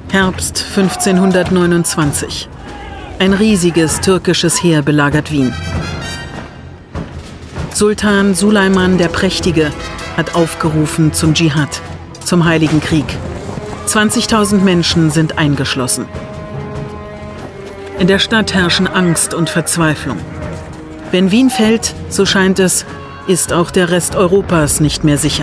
Herbst 1529. Ein riesiges türkisches Heer belagert Wien. Sultan Suleiman der Prächtige hat aufgerufen zum Dschihad, zum Heiligen Krieg. 20.000 Menschen sind eingeschlossen. In der Stadt herrschen Angst und Verzweiflung. Wenn Wien fällt, so scheint es, ist auch der Rest Europas nicht mehr sicher.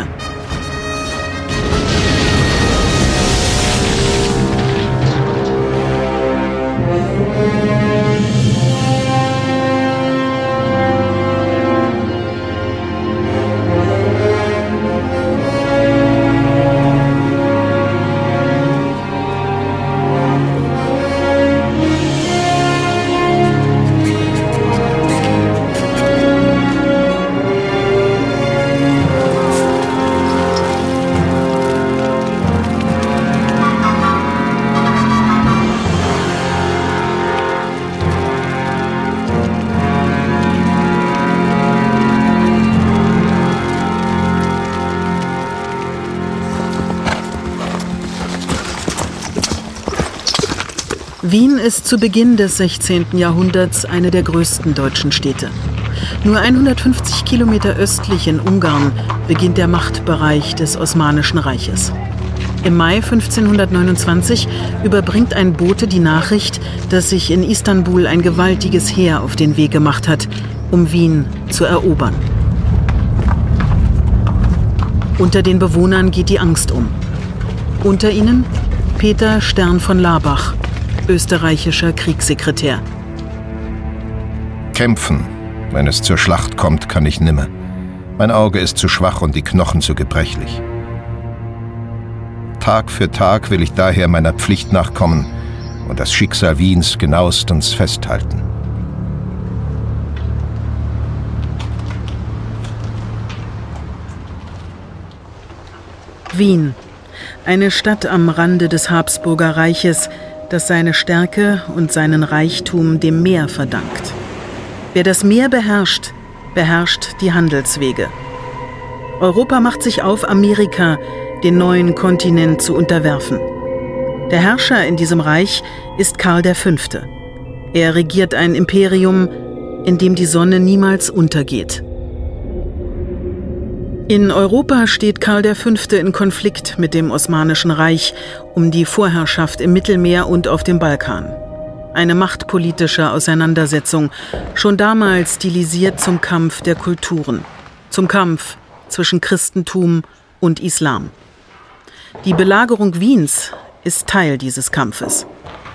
Wien ist zu Beginn des 16. Jahrhunderts eine der größten deutschen Städte. Nur 150 Kilometer östlich in Ungarn beginnt der Machtbereich des Osmanischen Reiches. Im Mai 1529 überbringt ein Bote die Nachricht, dass sich in Istanbul ein gewaltiges Heer auf den Weg gemacht hat, um Wien zu erobern. Unter den Bewohnern geht die Angst um. Unter ihnen Peter Stern von Larbach, österreichischer Kriegssekretär. Kämpfen, wenn es zur Schlacht kommt, kann ich nimmer. Mein Auge ist zu schwach und die Knochen zu gebrechlich. Tag für Tag will ich daher meiner Pflicht nachkommen und das Schicksal Wiens genauestens festhalten. Wien, eine Stadt am Rande des Habsburger Reiches, das seine Stärke und seinen Reichtum dem Meer verdankt. Wer das Meer beherrscht, beherrscht die Handelswege. Europa macht sich auf, Amerika, den neuen Kontinent, zu unterwerfen. Der Herrscher in diesem Reich ist Karl V. Er regiert ein Imperium, in dem die Sonne niemals untergeht. In Europa steht Karl V. in Konflikt mit dem Osmanischen Reich um die Vorherrschaft im Mittelmeer und auf dem Balkan. Eine machtpolitische Auseinandersetzung, schon damals stilisiert zum Kampf der Kulturen, zum Kampf zwischen Christentum und Islam. Die Belagerung Wiens ist Teil dieses Kampfes.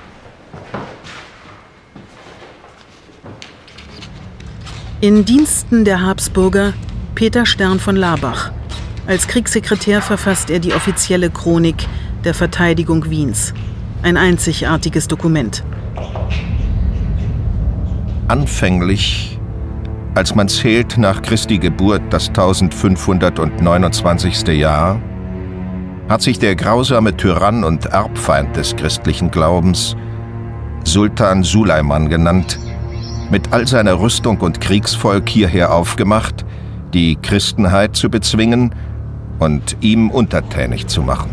In Diensten der Habsburger Peter Stern von Larbach. Als Kriegssekretär verfasst er die offizielle Chronik der Verteidigung Wiens. Ein einzigartiges Dokument. Anfänglich, als man zählt nach Christi Geburt das 1529. Jahr, hat sich der grausame Tyrann und Erbfeind des christlichen Glaubens, Sultan Suleiman genannt, mit all seiner Rüstung und Kriegsvolk hierher aufgemacht, die Christenheit zu bezwingen und ihm untertänig zu machen.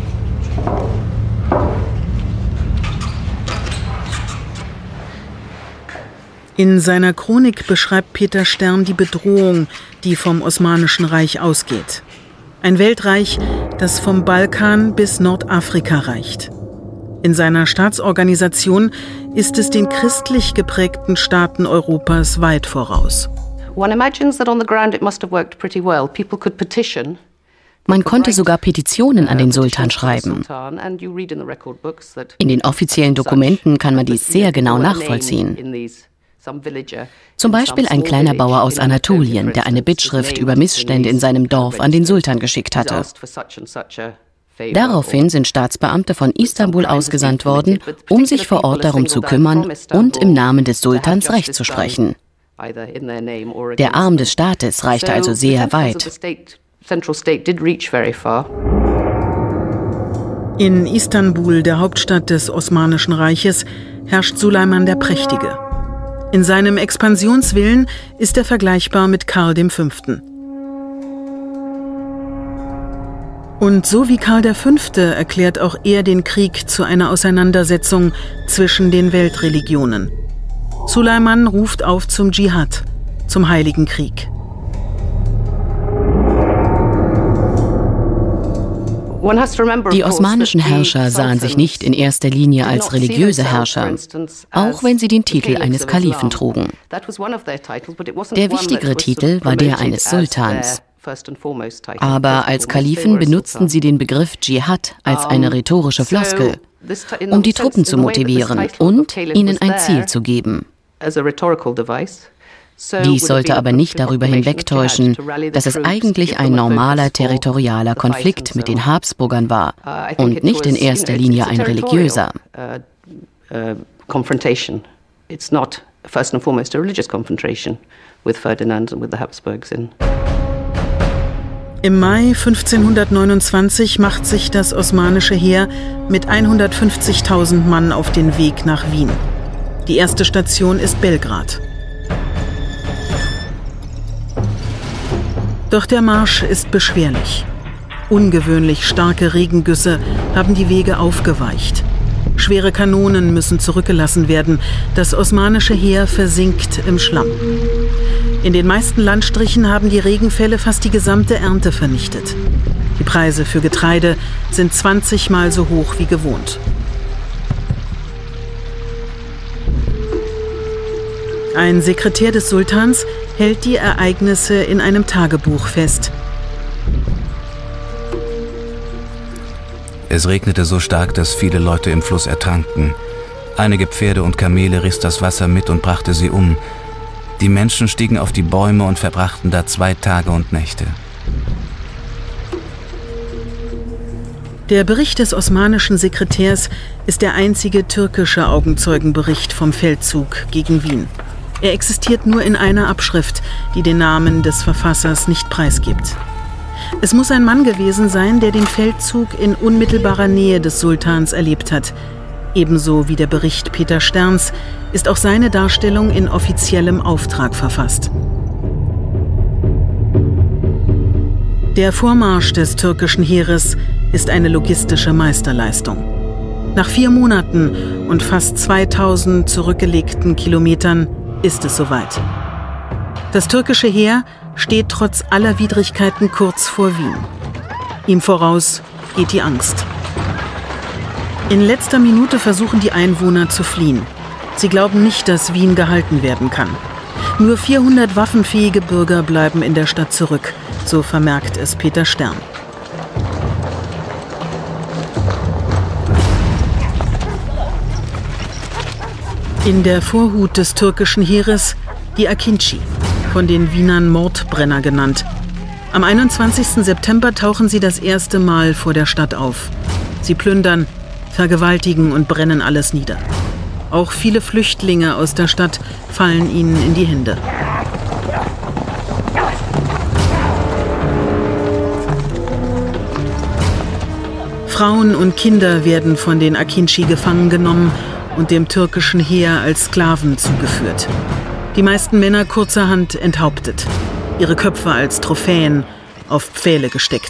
In seiner Chronik beschreibt Peter Stern die Bedrohung, die vom Osmanischen Reich ausgeht. Ein Weltreich, das vom Balkan bis Nordafrika reicht. In seiner Staatsorganisation ist es den christlich geprägten Staaten Europas weit voraus. Man konnte sogar Petitionen an den Sultan schreiben. In den offiziellen Dokumenten kann man dies sehr genau nachvollziehen. Zum Beispiel ein kleiner Bauer aus Anatolien, der eine Bittschrift über Missstände in seinem Dorf an den Sultan geschickt hatte. Daraufhin sind Staatsbeamte von Istanbul ausgesandt worden, um sich vor Ort darum zu kümmern und im Namen des Sultans Recht zu sprechen. Der Arm des Staates reichte also sehr weit. In Istanbul, der Hauptstadt des Osmanischen Reiches, herrscht Suleiman der Prächtige. In seinem Expansionswillen ist er vergleichbar mit Karl V. Und so wie Karl V. erklärt auch er den Krieg zu einer Auseinandersetzung zwischen den Weltreligionen. Suleiman ruft auf zum Dschihad, zum Heiligen Krieg. Die osmanischen Herrscher sahen sich nicht in erster Linie als religiöse Herrscher, auch wenn sie den Titel eines Kalifen trugen. Der wichtigere Titel war der eines Sultans. Aber als Kalifen benutzten sie den Begriff Dschihad als eine rhetorische Floskel, um die Truppen zu motivieren und ihnen ein Ziel zu geben. Dies sollte aber nicht darüber hinwegtäuschen, dass es eigentlich ein normaler territorialer Konflikt mit den Habsburgern war und nicht in erster Linie ein religiöser. Im Mai 1529 macht sich das osmanische Heer mit 150.000 Mann auf den Weg nach Wien. Die erste Station ist Belgrad. Doch der Marsch ist beschwerlich. Ungewöhnlich starke Regengüsse haben die Wege aufgeweicht. Schwere Kanonen müssen zurückgelassen werden. Das osmanische Heer versinkt im Schlamm. In den meisten Landstrichen haben die Regenfälle fast die gesamte Ernte vernichtet. Die Preise für Getreide sind 20-mal so hoch wie gewohnt. Ein Sekretär des Sultans hält die Ereignisse in einem Tagebuch fest. Es regnete so stark, dass viele Leute im Fluss ertranken. Einige Pferde und Kamele riss das Wasser mit und brachte sie um. Die Menschen stiegen auf die Bäume und verbrachten da 2 Tage und Nächte. Der Bericht des osmanischen Sekretärs ist der einzige türkische Augenzeugenbericht vom Feldzug gegen Wien. Er existiert nur in einer Abschrift, die den Namen des Verfassers nicht preisgibt. Es muss ein Mann gewesen sein, der den Feldzug in unmittelbarer Nähe des Sultans erlebt hat. Ebenso wie der Bericht Peter Sterns ist auch seine Darstellung in offiziellem Auftrag verfasst. Der Vormarsch des türkischen Heeres ist eine logistische Meisterleistung. Nach 4 Monaten und fast 2000 zurückgelegten Kilometern ist es soweit. Das türkische Heer steht trotz aller Widrigkeiten kurz vor Wien. Ihm voraus geht die Angst. In letzter Minute versuchen die Einwohner zu fliehen. Sie glauben nicht, dass Wien gehalten werden kann. Nur 400 waffenfähige Bürger bleiben in der Stadt zurück, so vermerkt es Peter Stern. In der Vorhut des türkischen Heeres die Akinci, von den Wienern Mordbrenner genannt. Am 21. September tauchen sie das erste Mal vor der Stadt auf. Sie plündern, vergewaltigen und brennen alles nieder. Auch viele Flüchtlinge aus der Stadt fallen ihnen in die Hände. Frauen und Kinder werden von den Akinci gefangen genommen und dem türkischen Heer als Sklaven zugeführt. Die meisten Männer kurzerhand enthauptet, ihre Köpfe als Trophäen auf Pfähle gesteckt.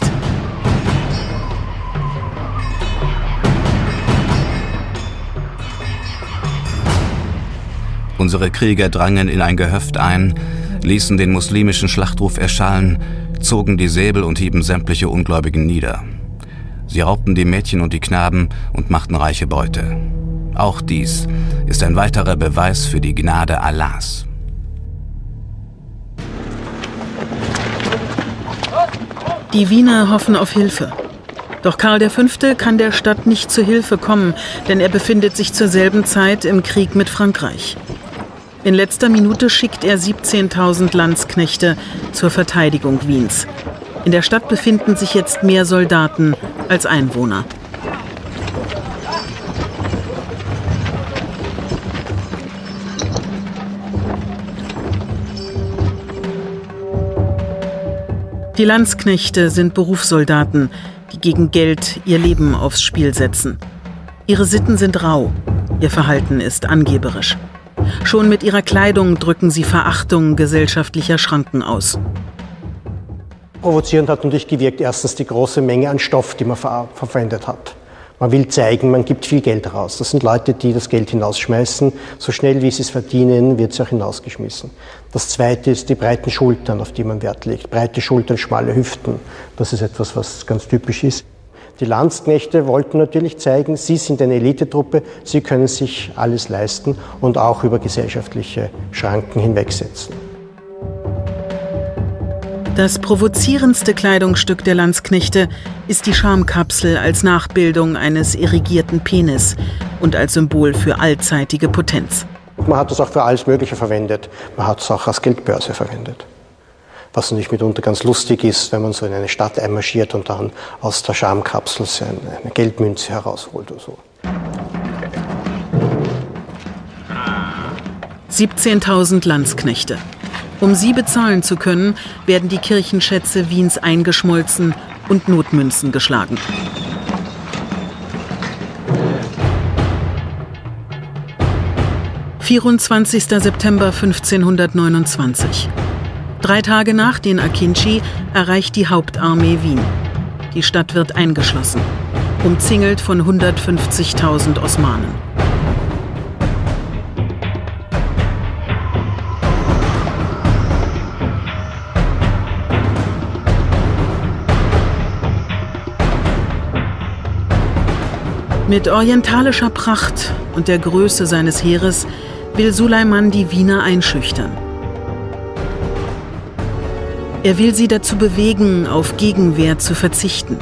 Unsere Krieger drangen in ein Gehöft ein, ließen den muslimischen Schlachtruf erschallen, zogen die Säbel und hieben sämtliche Ungläubigen nieder. Sie raubten die Mädchen und die Knaben und machten reiche Beute. Auch dies ist ein weiterer Beweis für die Gnade Allahs. Die Wiener hoffen auf Hilfe. Doch Karl V. kann der Stadt nicht zu Hilfe kommen, denn er befindet sich zur selben Zeit im Krieg mit Frankreich. In letzter Minute schickt er 17.000 Landsknechte zur Verteidigung Wiens. In der Stadt befinden sich jetzt mehr Soldaten als Einwohner. Die Landsknechte sind Berufssoldaten, die gegen Geld ihr Leben aufs Spiel setzen. Ihre Sitten sind rau, ihr Verhalten ist angeberisch. Schon mit ihrer Kleidung drücken sie Verachtung gesellschaftlicher Schranken aus. Provozierend hat natürlich gewirkt, erstens die große Menge an Stoff, die man verwendet hat. Man will zeigen, man gibt viel Geld raus. Das sind Leute, die das Geld hinausschmeißen. So schnell, wie sie es verdienen, wird es auch hinausgeschmissen. Das Zweite ist die breiten Schultern, auf die man Wert legt. Breite Schultern, schmale Hüften. Das ist etwas, was ganz typisch ist. Die Landsknechte wollten natürlich zeigen, sie sind eine Elitetruppe, sie können sich alles leisten und auch über gesellschaftliche Schranken hinwegsetzen. Das provozierendste Kleidungsstück der Landsknechte ist die Schamkapsel als Nachbildung eines erigierten Penis und als Symbol für allzeitige Potenz. Man hat es auch für alles Mögliche verwendet. Man hat es auch als Geldbörse verwendet. Was natürlich mitunter ganz lustig ist, wenn man so in eine Stadt einmarschiert und dann aus der Schamkapsel eine Geldmünze herausholt oder so. 17.000 Landsknechte. Um sie bezahlen zu können, werden die Kirchenschätze Wiens eingeschmolzen und Notmünzen geschlagen. »24. September 1529. 3 Tage nach den Akinci erreicht die Hauptarmee Wien. Die Stadt wird eingeschlossen, umzingelt von 150.000 Osmanen. Mit orientalischer Pracht und der Größe seines Heeres will Suleiman die Wiener einschüchtern. Er will sie dazu bewegen, auf Gegenwehr zu verzichten.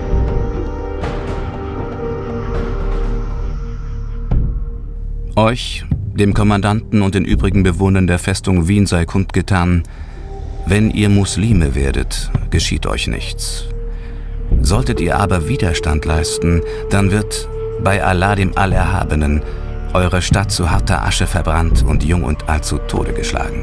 Euch, dem Kommandanten und den übrigen Bewohnern der Festung Wien sei kundgetan: Wenn ihr Muslime werdet, geschieht euch nichts. Solltet ihr aber Widerstand leisten, dann wird, bei Allah dem Allerhabenen, eure Stadt zu harter Asche verbrannt und Jung und Alt zu Tode geschlagen.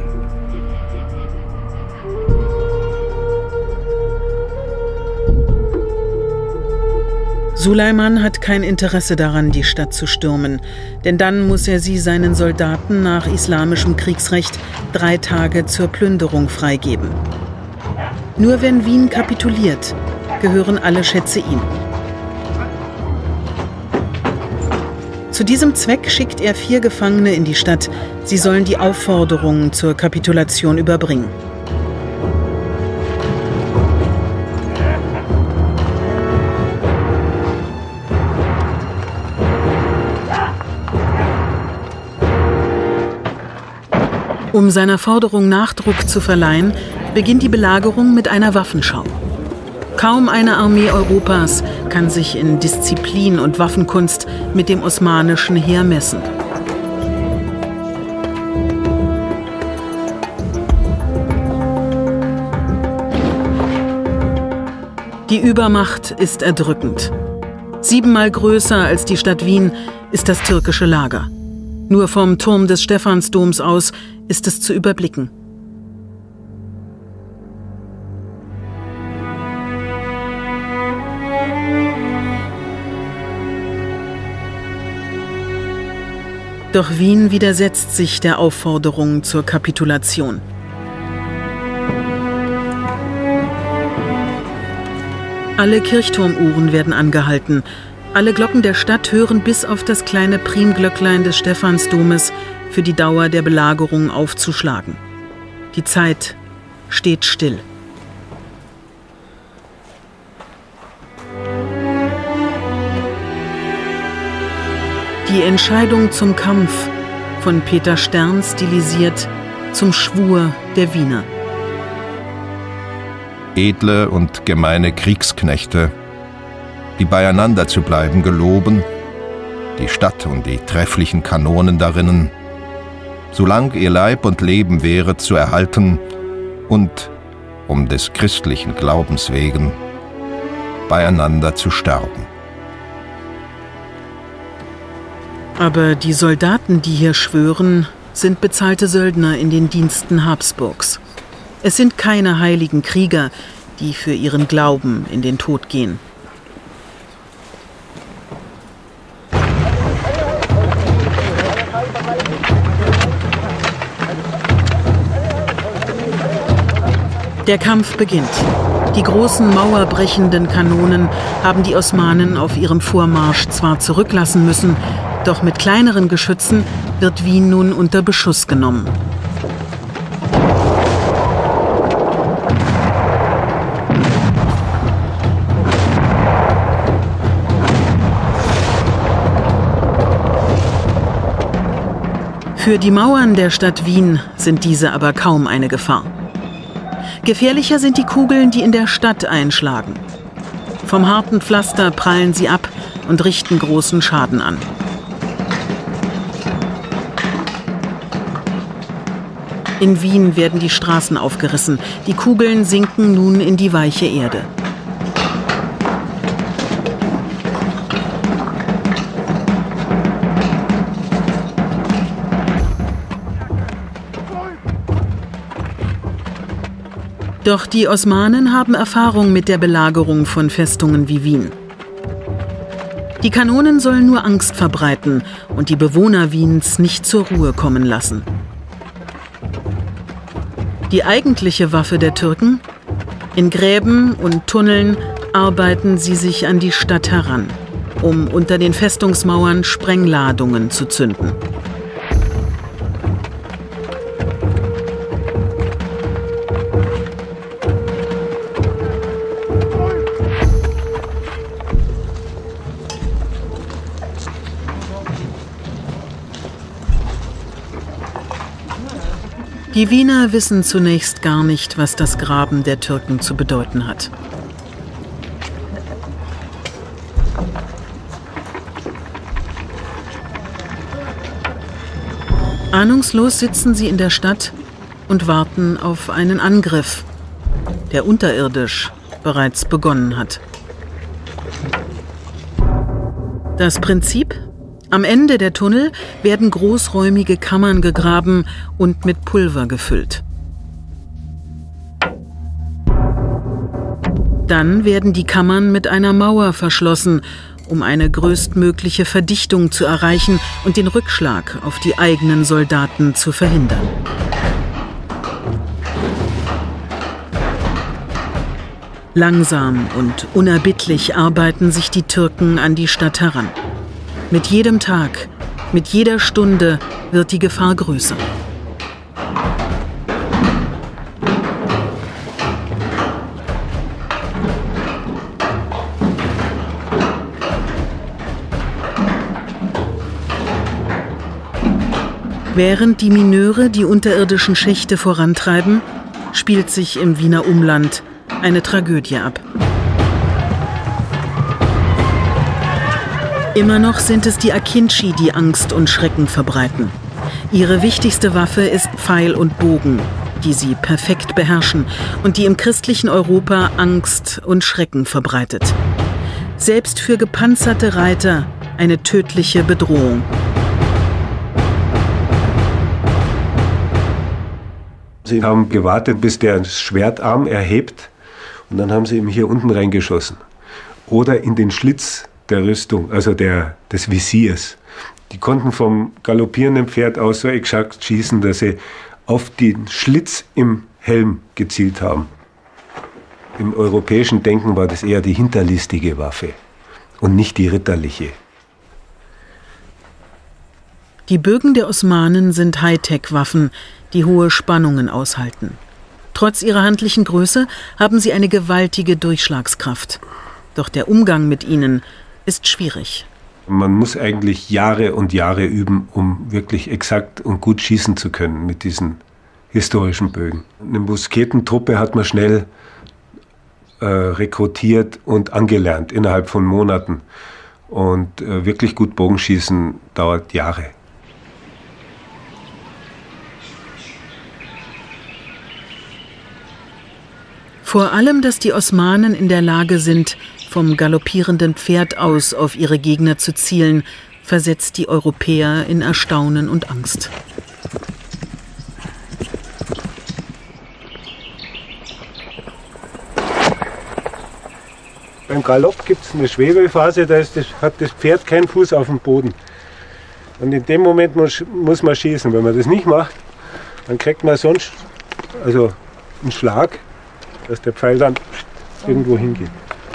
Suleiman hat kein Interesse daran, die Stadt zu stürmen, denn dann muss er sie seinen Soldaten nach islamischem Kriegsrecht 3 Tage zur Plünderung freigeben. Nur wenn Wien kapituliert, gehören alle Schätze ihm. Zu diesem Zweck schickt er 4 Gefangene in die Stadt. Sie sollen die Aufforderung zur Kapitulation überbringen. Um seiner Forderung Nachdruck zu verleihen, beginnt die Belagerung mit einer Waffenschau. Kaum eine Armee Europas kann sich in Disziplin und Waffenkunst mit dem osmanischen Heer messen. Die Übermacht ist erdrückend. 7-mal größer als die Stadt Wien ist das türkische Lager. Nur vom Turm des Stephansdoms aus ist es zu überblicken. Doch Wien widersetzt sich der Aufforderung zur Kapitulation. Alle Kirchturmuhren werden angehalten. Alle Glocken der Stadt hören bis auf das kleine Primglöcklein des Stephansdomes für die Dauer der Belagerung aufzuschlagen. Die Zeit steht still. Die Entscheidung zum Kampf, von Peter Stern stilisiert zum Schwur der Wiener. Edle und gemeine Kriegsknechte, die beieinander zu bleiben geloben, die Stadt und die trefflichen Kanonen darinnen, solang ihr Leib und Leben wäre, zu erhalten und, um des christlichen Glaubens wegen, beieinander zu sterben. Aber die Soldaten, die hier schwören, sind bezahlte Söldner in den Diensten Habsburgs. Es sind keine heiligen Krieger, die für ihren Glauben in den Tod gehen. Der Kampf beginnt. Die großen mauerbrechenden Kanonen haben die Osmanen auf ihrem Vormarsch zwar zurücklassen müssen, doch mit kleineren Geschützen wird Wien nun unter Beschuss genommen. Für die Mauern der Stadt Wien sind diese aber kaum eine Gefahr. Gefährlicher sind die Kugeln, die in der Stadt einschlagen. Vom harten Pflaster prallen sie ab und richten großen Schaden an. In Wien werden die Straßen aufgerissen. Die Kugeln sinken nun in die weiche Erde. Doch die Osmanen haben Erfahrung mit der Belagerung von Festungen wie Wien. Die Kanonen sollen nur Angst verbreiten und die Bewohner Wiens nicht zur Ruhe kommen lassen. Die eigentliche Waffe der Türken? In Gräben und Tunneln arbeiten sie sich an die Stadt heran, um unter den Festungsmauern Sprengladungen zu zünden. Die Wiener wissen zunächst gar nicht, was das Graben der Türken zu bedeuten hat. Ahnungslos sitzen sie in der Stadt und warten auf einen Angriff, der unterirdisch bereits begonnen hat. Das Prinzip? Am Ende der Tunnel werden großräumige Kammern gegraben und mit Pulver gefüllt. Dann werden die Kammern mit einer Mauer verschlossen, um eine größtmögliche Verdichtung zu erreichen und den Rückschlag auf die eigenen Soldaten zu verhindern. Langsam und unerbittlich arbeiten sich die Türken an die Stadt heran. Mit jedem Tag, mit jeder Stunde wird die Gefahr größer. Während die Mineure die unterirdischen Schächte vorantreiben, spielt sich im Wiener Umland eine Tragödie ab. Immer noch sind es die Akinci, die Angst und Schrecken verbreiten. Ihre wichtigste Waffe ist Pfeil und Bogen, die sie perfekt beherrschen und die im christlichen Europa Angst und Schrecken verbreitet. Selbst für gepanzerte Reiter eine tödliche Bedrohung. Sie haben gewartet, bis der das Schwertarm erhebt und dann haben sie ihm hier unten reingeschossen. Oder in den Schlitz der Rüstung, also des Visiers. Die konnten vom galoppierenden Pferd aus so exakt schießen, dass sie auf den Schlitz im Helm gezielt haben. Im europäischen Denken war das eher die hinterlistige Waffe und nicht die ritterliche. Die Bögen der Osmanen sind Hightech-Waffen, die hohe Spannungen aushalten. Trotz ihrer handlichen Größe haben sie eine gewaltige Durchschlagskraft. Doch der Umgang mit ihnen ist schwierig. Man muss eigentlich Jahre und Jahre üben, um wirklich exakt und gut schießen zu können mit diesen historischen Bögen. Eine Musketentruppe hat man schnell rekrutiert und angelernt innerhalb von Monaten. Und wirklich gut Bogenschießen dauert Jahre. Vor allem, dass die Osmanen in der Lage sind, vom galoppierenden Pferd aus auf ihre Gegner zu zielen, versetzt die Europäer in Erstaunen und Angst. Beim Galopp gibt es eine Schwebelphase, da hat das Pferd keinen Fuß auf dem Boden. Und in dem Moment muss man schießen. Wenn man das nicht macht, dann kriegt man sonst einen Schlag, dass der Pfeil dann irgendwo hingeht.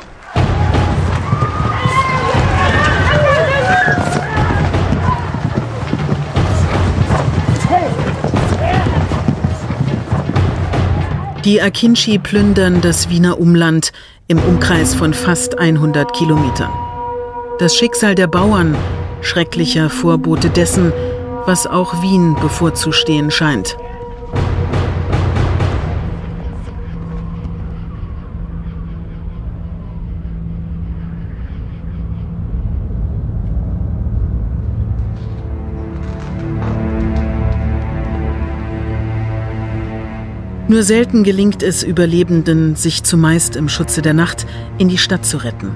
Die Akinci plündern das Wiener Umland im Umkreis von fast 100 Kilometern. Das Schicksal der Bauern, schrecklicher Vorbote dessen, was auch Wien bevorzustehen scheint. Nur selten gelingt es Überlebenden, sich zumeist im Schutze der Nacht in die Stadt zu retten.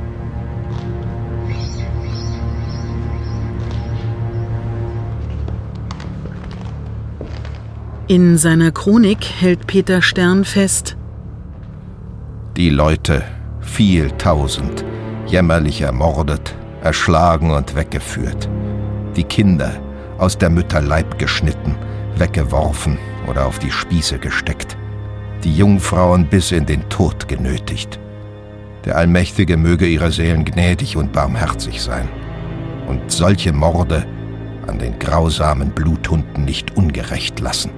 In seiner Chronik hält Peter Stern fest: Die Leute, viel tausend, jämmerlich ermordet, erschlagen und weggeführt. Die Kinder, aus der Mütter Leib geschnitten, weggeworfen oder auf die Spieße gesteckt. Die Jungfrauen bis in den Tod genötigt. Der Allmächtige möge ihrer Seelen gnädig und barmherzig sein und solche Morde an den grausamen Bluthunden nicht ungerecht lassen.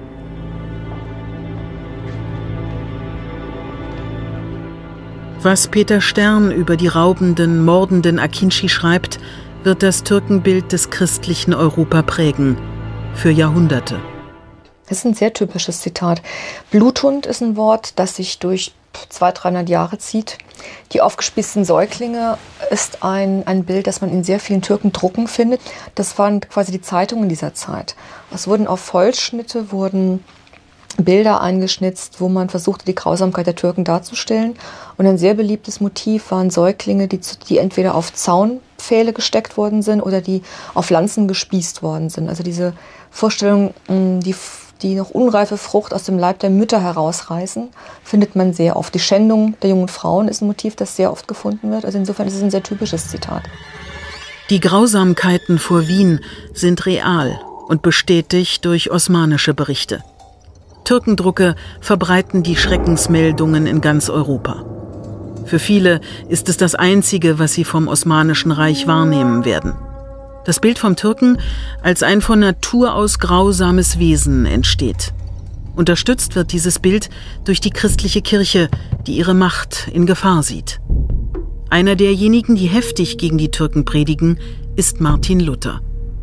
Was Peter Stern über die raubenden, mordenden Akinci schreibt, wird das Türkenbild des christlichen Europa prägen. Für Jahrhunderte. Das ist ein sehr typisches Zitat. Bluthund ist ein Wort, das sich durch 200-300 Jahre zieht. Die aufgespießten Säuglinge ist ein Bild, das man in sehr vielen Türkendrucken findet. Das waren quasi die Zeitungen dieser Zeit. Es wurden auf Holzschnitte Bilder eingeschnitzt, wo man versuchte, die Grausamkeit der Türken darzustellen. Und ein sehr beliebtes Motiv waren Säuglinge, die entweder auf Zaunpfähle gesteckt worden sind oder die auf Lanzen gespießt worden sind. Also diese Vorstellung, die noch unreife Frucht aus dem Leib der Mütter herausreißen, findet man sehr oft. Die Schändung der jungen Frauen ist ein Motiv, das sehr oft gefunden wird. Also insofern ist es ein sehr typisches Zitat. Die Grausamkeiten vor Wien sind real und bestätigt durch osmanische Berichte. Türkendrucke verbreiten die Schreckensmeldungen in ganz Europa. Für viele ist es das Einzige, was sie vom Osmanischen Reich wahrnehmen werden. Das Bild vom Türken als ein von Natur aus grausames Wesen entsteht. Unterstützt wird dieses Bild durch die christliche Kirche, die ihre Macht in Gefahr sieht. Einer derjenigen, die heftig gegen die Türken predigen, ist Martin Luther.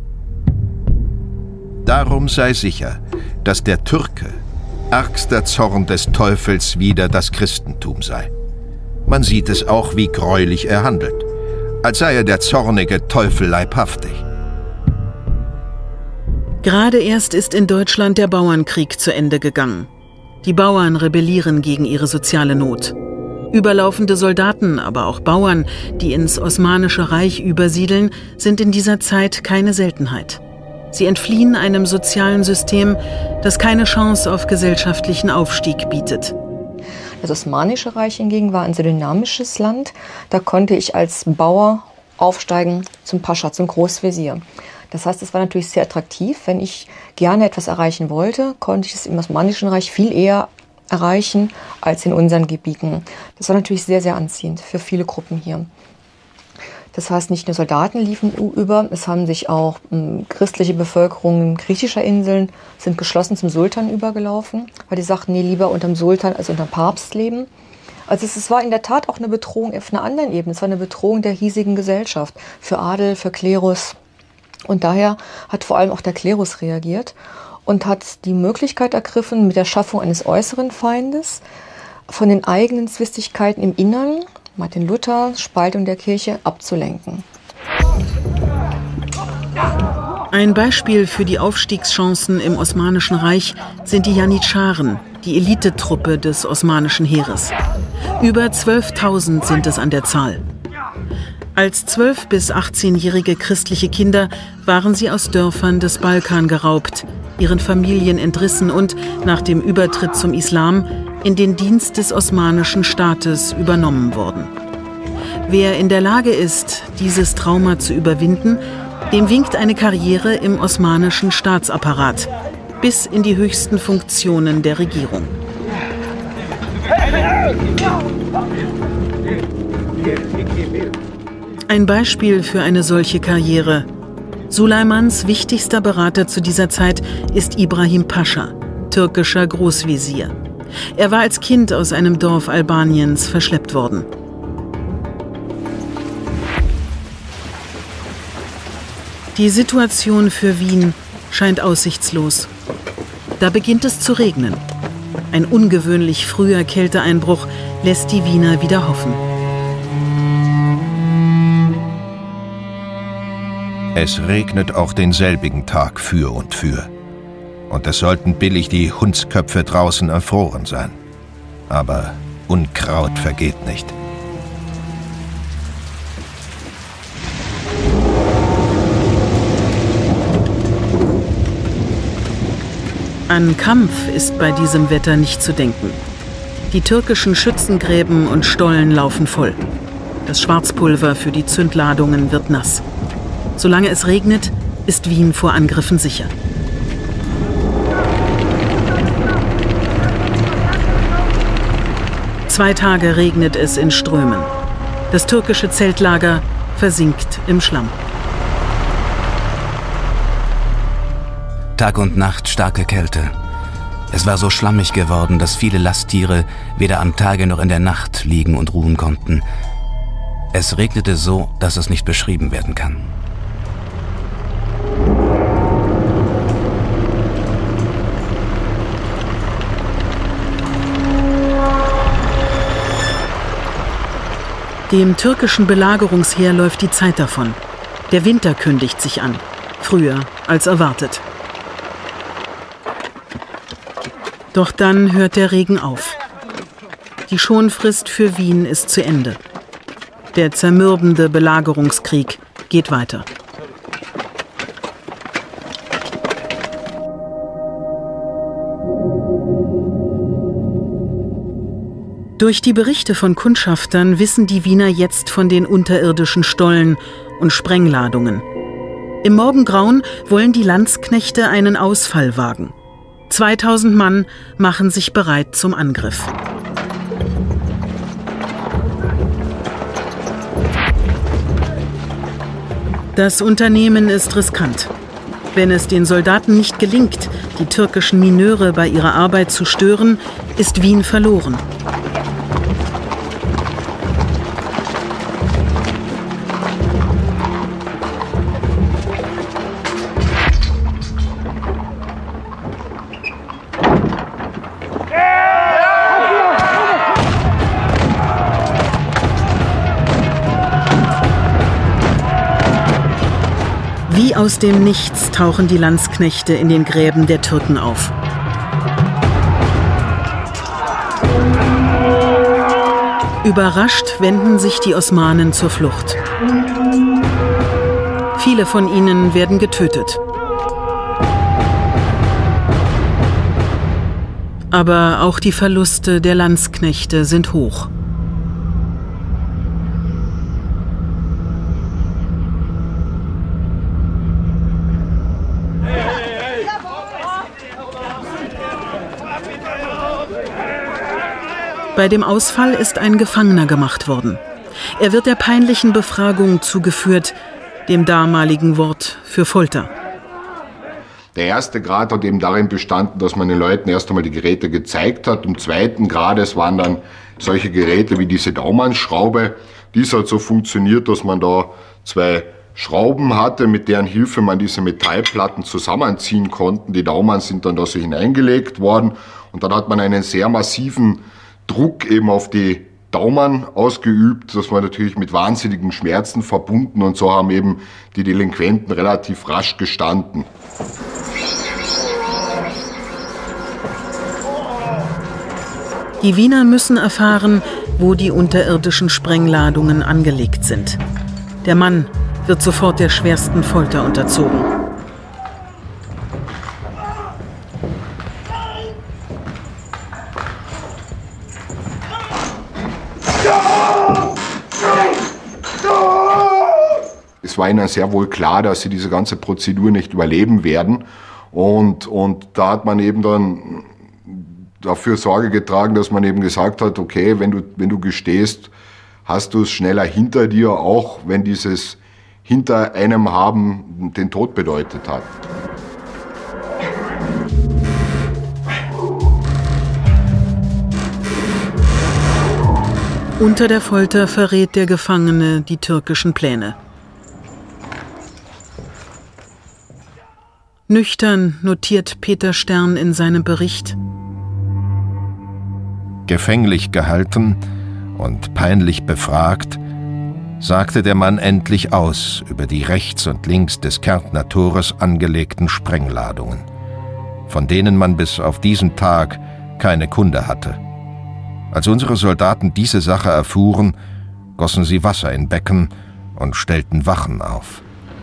Darum sei sicher, dass der Türke ärgster Zorn des Teufels wider das Christentum sei. Man sieht es auch, wie greulich er handelt, als sei er der zornige Teufel leibhaftig. Gerade erst ist in Deutschland der Bauernkrieg zu Ende gegangen. Die Bauern rebellieren gegen ihre soziale Not. Überlaufende Soldaten, aber auch Bauern, die ins Osmanische Reich übersiedeln, sind in dieser Zeit keine Seltenheit. Sie entfliehen einem sozialen System, das keine Chance auf gesellschaftlichen Aufstieg bietet. Das Osmanische Reich hingegen war ein sehr dynamisches Land. Da konnte ich als Bauer aufsteigen zum Pascha, zum Großvezier. Das heißt, es war natürlich sehr attraktiv. Wenn ich gerne etwas erreichen wollte, konnte ich es im Osmanischen Reich viel eher erreichen als in unseren Gebieten. Das war natürlich sehr, sehr anziehend für viele Gruppen hier. Das heißt, nicht nur Soldaten liefen über, es haben sich auch christliche Bevölkerungen griechischer Inseln sind geschlossen zum Sultan übergelaufen, weil die sagten, nee, lieber unterm Sultan als unterm Papst leben. Also es war in der Tat auch eine Bedrohung auf einer anderen Ebene. Es war eine Bedrohung der hiesigen Gesellschaft, für Adel, für Klerus. Und daher hat vor allem auch der Klerus reagiert und hat die Möglichkeit ergriffen, mit der Schaffung eines äußeren Feindes von den eigenen Zwistigkeiten im Innern, Martin Luther, Spaltung der Kirche, abzulenken. Ein Beispiel für die Aufstiegschancen im Osmanischen Reich sind die Janitscharen, die Elitetruppe des osmanischen Heeres. Über 12.000 sind es an der Zahl. Als 12- bis 18-jährige christliche Kinder waren sie aus Dörfern des Balkan geraubt, ihren Familien entrissen und nach dem Übertritt zum Islam in den Dienst des osmanischen Staates übernommen worden. Wer in der Lage ist, dieses Trauma zu überwinden, dem winkt eine Karriere im osmanischen Staatsapparat, bis in die höchsten Funktionen der Regierung. Ein Beispiel für eine solche Karriere. Suleimans wichtigster Berater zu dieser Zeit ist Ibrahim Pascha, türkischer Großwesir. Er war als Kind aus einem Dorf Albaniens verschleppt worden. Die Situation für Wien scheint aussichtslos. Da beginnt es zu regnen. Ein ungewöhnlich früher Kälteeinbruch lässt die Wiener wieder hoffen. Es regnet auch denselbigen Tag für und für. Und es sollten billig die Hundsköpfe draußen erfroren sein. Aber Unkraut vergeht nicht. An Kampf ist bei diesem Wetter nicht zu denken. Die türkischen Schützengräben und Stollen laufen voll. Das Schwarzpulver für die Zündladungen wird nass. Solange es regnet, ist Wien vor Angriffen sicher. Zwei Tage regnet es in Strömen. Das türkische Zeltlager versinkt im Schlamm. Tag und Nacht starke Kälte. Es war so schlammig geworden, dass viele Lasttiere weder am Tage noch in der Nacht liegen und ruhen konnten. Es regnete so, dass es nicht beschrieben werden kann. Dem türkischen Belagerungsheer läuft die Zeit davon. Der Winter kündigt sich an, früher als erwartet. Doch dann hört der Regen auf. Die Schonfrist für Wien ist zu Ende. Der zermürbende Belagerungskrieg geht weiter. Durch die Berichte von Kundschaftern wissen die Wiener jetzt von den unterirdischen Stollen und Sprengladungen. Im Morgengrauen wollen die Landsknechte einen Ausfall wagen. 2000 Mann machen sich bereit zum Angriff. Das Unternehmen ist riskant. Wenn es den Soldaten nicht gelingt, die türkischen Mineure bei ihrer Arbeit zu stören, ist Wien verloren. Wie aus dem Nichts tauchen die Landsknechte in den Gräben der Türken auf. Überrascht wenden sich die Osmanen zur Flucht. Viele von ihnen werden getötet. Aber auch die Verluste der Landsknechte sind hoch. Bei dem Ausfall ist ein Gefangener gemacht worden. Er wird der peinlichen Befragung zugeführt, dem damaligen Wort für Folter. Der erste Grad hat eben darin bestanden, dass man den Leuten erst einmal die Geräte gezeigt hat. Im zweiten Grades waren dann solche Geräte wie diese Daumanschraube. Dies hat so funktioniert, dass man da zwei Schrauben hatte, mit deren Hilfe man diese Metallplatten zusammenziehen konnte. Die Daumen sind dann da so hineingelegt worden und dann hat man einen sehr massiven Druck eben auf die Daumen ausgeübt. Das war natürlich mit wahnsinnigen Schmerzen verbunden und so haben eben die Delinquenten relativ rasch gestanden. Die Wiener müssen erfahren, wo die unterirdischen Sprengladungen angelegt sind. Der Mann wird sofort der schwersten Folter unterzogen. Es war ihnen sehr wohl klar, dass sie diese ganze Prozedur nicht überleben werden. Und da hat man eben dann dafür Sorge getragen, dass man eben gesagt hat, okay, wenn du gestehst, hast du es schneller hinter dir, auch wenn dieses hinter einem haben den Tod bedeutet hat. Unter der Folter verrät der Gefangene die türkischen Pläne. Nüchtern notiert Peter Stern in seinem Bericht: Gefänglich gehalten und peinlich befragt, sagte der Mann endlich aus über die rechts und links des Kärntner Tores angelegten Sprengladungen, von denen man bis auf diesen Tag keine Kunde hatte. Als unsere Soldaten diese Sache erfuhren, gossen sie Wasser in Becken und stellten Wachen auf.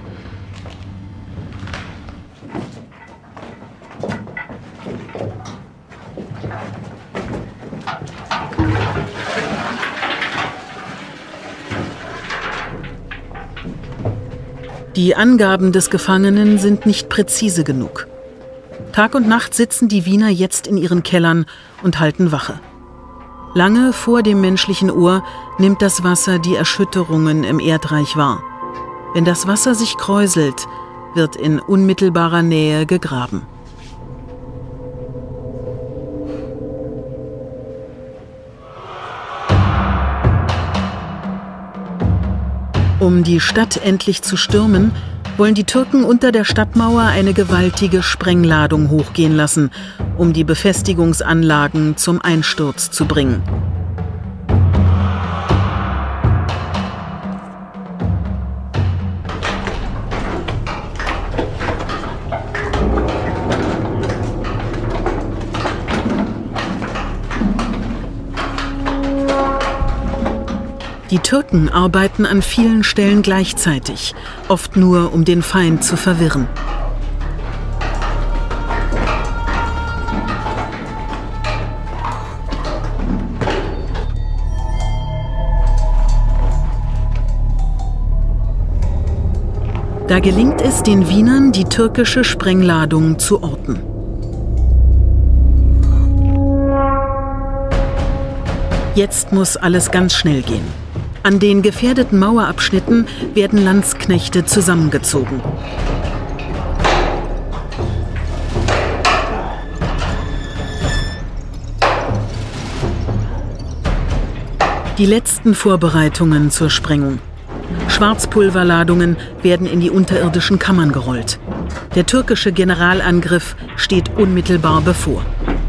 Die Angaben des Gefangenen sind nicht präzise genug. Tag und Nacht sitzen die Wiener jetzt in ihren Kellern und halten Wache. Lange vor dem menschlichen Ohr nimmt das Wasser die Erschütterungen im Erdreich wahr. Wenn das Wasser sich kräuselt, wird in unmittelbarer Nähe gegraben. Um die Stadt endlich zu stürmen, wollen die Türken unter der Stadtmauer eine gewaltige Sprengladung hochgehen lassen, um die Befestigungsanlagen zum Einsturz zu bringen. Die Türken arbeiten an vielen Stellen gleichzeitig, oft nur, um den Feind zu verwirren. Da gelingt es den Wienern, die türkische Sprengladung zu orten. Jetzt muss alles ganz schnell gehen. An den gefährdeten Mauerabschnitten werden Landsknechte zusammengezogen. Die letzten Vorbereitungen zur Sprengung. Schwarzpulverladungen werden in die unterirdischen Kammern gerollt. Der türkische Generalangriff steht unmittelbar bevor.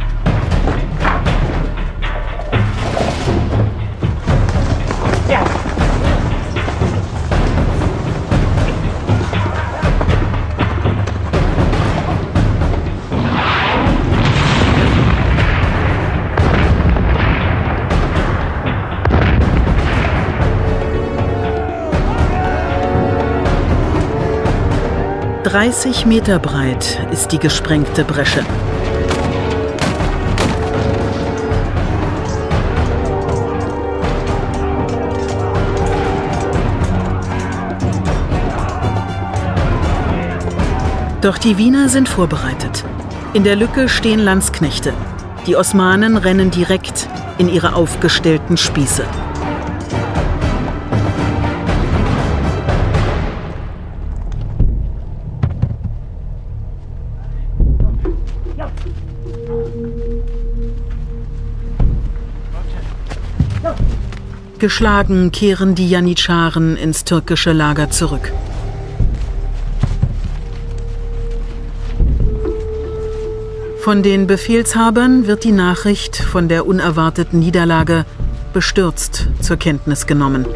...30 Meter breit ist die gesprengte Bresche. Doch die Wiener sind vorbereitet. In der Lücke stehen Landsknechte. Die Osmanen rennen direkt in ihre aufgestellten Spieße. Geschlagen kehren die Janitscharen ins türkische Lager zurück. Von den Befehlshabern wird die Nachricht von der unerwarteten Niederlage bestürzt zur Kenntnis genommen.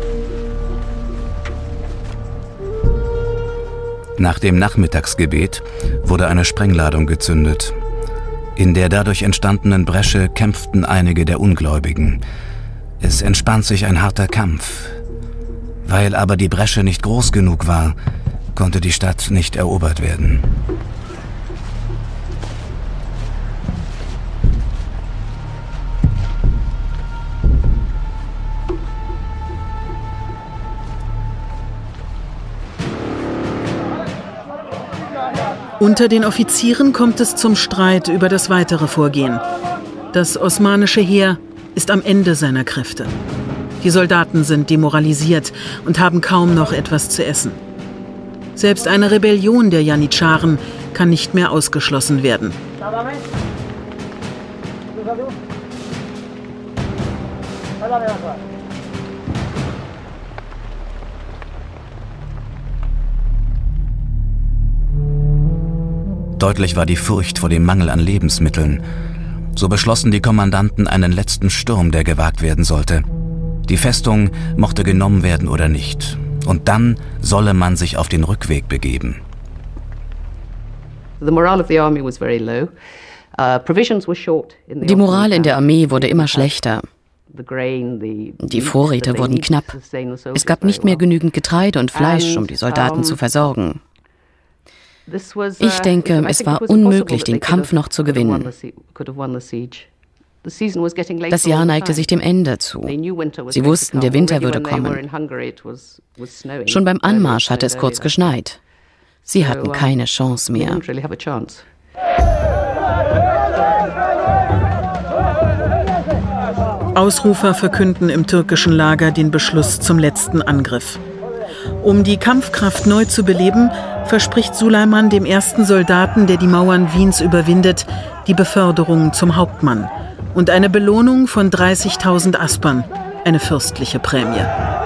Nach dem Nachmittagsgebet wurde eine Sprengladung gezündet. In der dadurch entstandenen Bresche kämpften einige der Ungläubigen. Es entspann sich ein harter Kampf. Weil aber die Bresche nicht groß genug war, konnte die Stadt nicht erobert werden. Unter den Offizieren kommt es zum Streit über das weitere Vorgehen. Das osmanische Heer ist am Ende seiner Kräfte. Die Soldaten sind demoralisiert und haben kaum noch etwas zu essen. Selbst eine Rebellion der Janitscharen kann nicht mehr ausgeschlossen werden. Deutlich war die Furcht vor dem Mangel an Lebensmitteln. So beschlossen die Kommandanten einen letzten Sturm, der gewagt werden sollte. Die Festung mochte genommen werden oder nicht. Und dann solle man sich auf den Rückweg begeben. Die Moral in der Armee wurde immer schlechter. Die Vorräte wurden knapp. Es gab nicht mehr genügend Getreide und Fleisch, um die Soldaten zu versorgen. Ich denke, es war unmöglich, den Kampf noch zu gewinnen. Das Jahr neigte sich dem Ende zu. Sie wussten, der Winter würde kommen. Schon beim Anmarsch hatte es kurz geschneit. Sie hatten keine Chance mehr. Ausrufer verkünden im türkischen Lager den Beschluss zum letzten Angriff. Um die Kampfkraft neu zu beleben, verspricht Suleiman dem ersten Soldaten, der die Mauern Wiens überwindet, die Beförderung zum Hauptmann und eine Belohnung von 30.000 Aspern, eine fürstliche Prämie.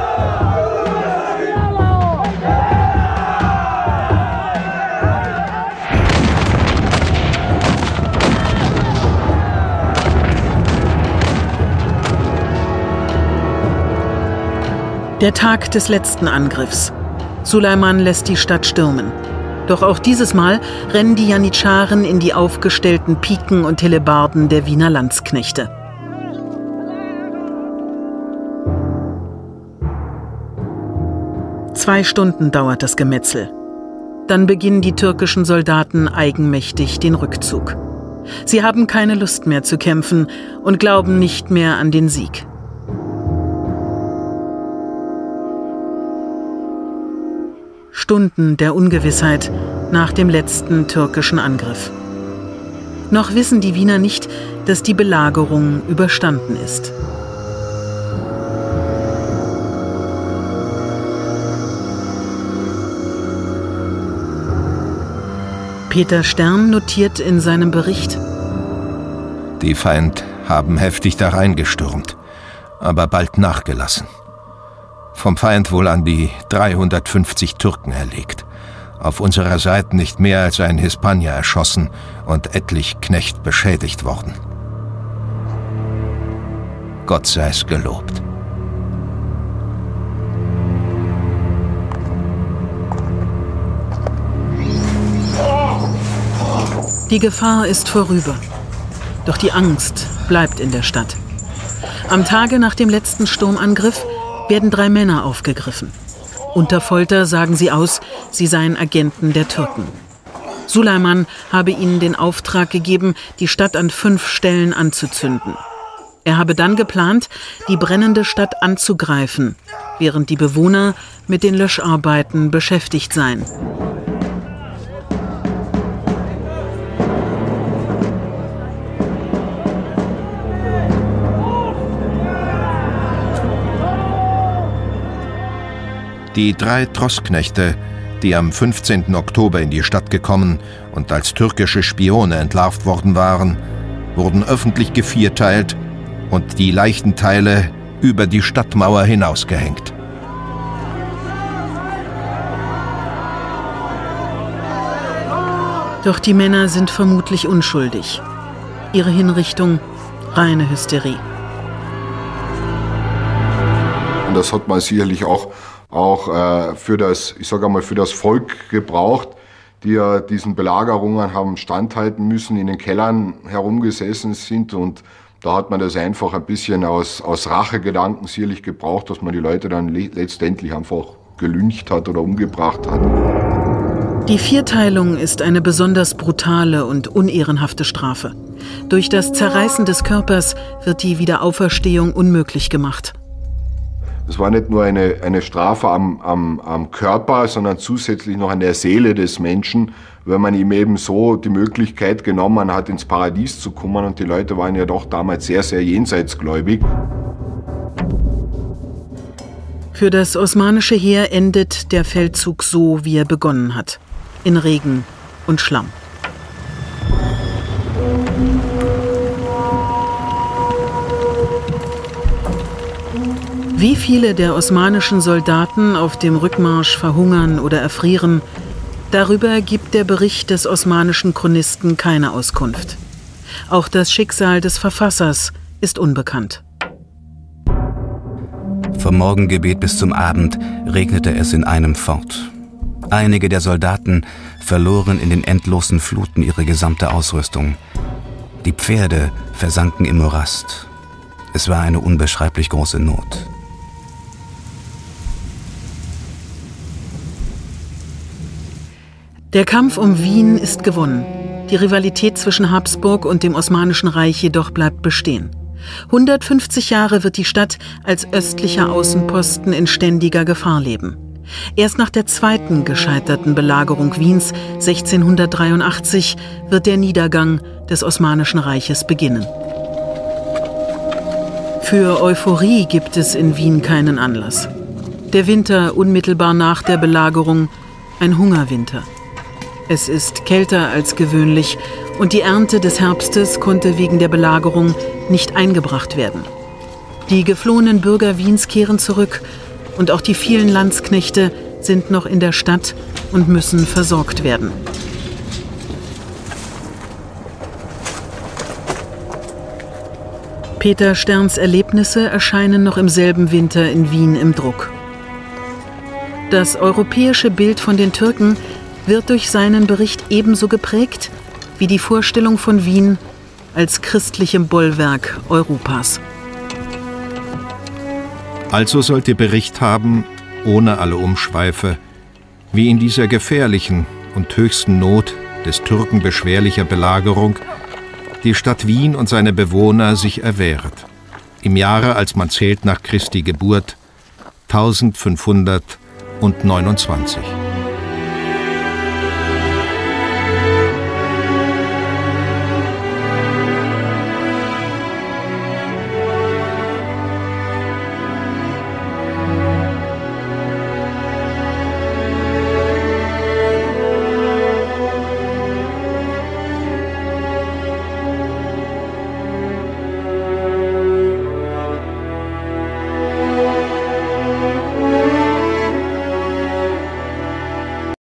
Der Tag des letzten Angriffs. Suleiman lässt die Stadt stürmen. Doch auch dieses Mal rennen die Janitscharen in die aufgestellten Piken und Hellebarden der Wiener Landsknechte. Zwei Stunden dauert das Gemetzel. Dann beginnen die türkischen Soldaten eigenmächtig den Rückzug. Sie haben keine Lust mehr zu kämpfen und glauben nicht mehr an den Sieg. Stunden der Ungewissheit nach dem letzten türkischen Angriff. Noch wissen die Wiener nicht, dass die Belagerung überstanden ist. Peter Stern notiert in seinem Bericht: Die Feind haben heftig da reingestürmt, aber bald nachgelassen. Vom Feind wohl an die 350 Türken erlegt. Auf unserer Seite nicht mehr als ein Hispanier erschossen und etlich Knecht beschädigt worden. Gott sei's gelobt. Die Gefahr ist vorüber. Doch die Angst bleibt in der Stadt. Am Tage nach dem letzten Sturmangriff werden 3 Männer aufgegriffen. Unter Folter sagen sie aus, sie seien Agenten der Türken. Suleiman habe ihnen den Auftrag gegeben, die Stadt an 5 Stellen anzuzünden. Er habe dann geplant, die brennende Stadt anzugreifen, während die Bewohner mit den Löscharbeiten beschäftigt seien. Die 3 Trossknechte, die am 15. Oktober in die Stadt gekommen und als türkische Spione entlarvt worden waren, wurden öffentlich gevierteilt und die Leichenteile über die Stadtmauer hinausgehängt. Doch die Männer sind vermutlich unschuldig. Ihre Hinrichtung reine Hysterie. Und das hat man sicherlich auch für das, ich sage einmal, für das Volk gebraucht, die ja diesen Belagerungen haben standhalten müssen, in den Kellern herumgesessen sind, und da hat man das einfach ein bisschen aus Rachegedanken sicherlich gebraucht, dass man die Leute dann letztendlich einfach gelyncht hat oder umgebracht hat. Die Vierteilung ist eine besonders brutale und unehrenhafte Strafe. Durch das Zerreißen des Körpers wird die Wiederauferstehung unmöglich gemacht. Es war nicht nur eine Strafe am Körper, sondern zusätzlich noch an der Seele des Menschen, weil man ihm eben so die Möglichkeit genommen hat, ins Paradies zu kommen. Und die Leute waren ja doch damals sehr, sehr jenseitsgläubig. Für das osmanische Heer endet der Feldzug so, wie er begonnen hat: in Regen und Schlamm. Wie viele der osmanischen Soldaten auf dem Rückmarsch verhungern oder erfrieren, darüber gibt der Bericht des osmanischen Chronisten keine Auskunft. Auch das Schicksal des Verfassers ist unbekannt. Vom Morgengebet bis zum Abend regnete es in einem fort. Einige der Soldaten verloren in den endlosen Fluten ihre gesamte Ausrüstung. Die Pferde versanken im Morast. Es war eine unbeschreiblich große Not. Der Kampf um Wien ist gewonnen. Die Rivalität zwischen Habsburg und dem Osmanischen Reich jedoch bleibt bestehen. 150 Jahre wird die Stadt als östlicher Außenposten in ständiger Gefahr leben. Erst nach der zweiten gescheiterten Belagerung Wiens 1683 wird der Niedergang des Osmanischen Reiches beginnen. Für Euphorie gibt es in Wien keinen Anlass. Der Winter unmittelbar nach der Belagerung, ein Hungerwinter. Es ist kälter als gewöhnlich und die Ernte des Herbstes konnte wegen der Belagerung nicht eingebracht werden. Die geflohenen Bürger Wiens kehren zurück und auch die vielen Landsknechte sind noch in der Stadt und müssen versorgt werden. Peter Sterns Erlebnisse erscheinen noch im selben Winter in Wien im Druck. Das europäische Bild von den Türken wird durch seinen Bericht ebenso geprägt wie die Vorstellung von Wien als christlichem Bollwerk Europas. Also sollte Bericht haben, ohne alle Umschweife, wie in dieser gefährlichen und höchsten Not des Türken beschwerlicher Belagerung die Stadt Wien und seine Bewohner sich erwehret. Im Jahre, als man zählt nach Christi Geburt, 1529.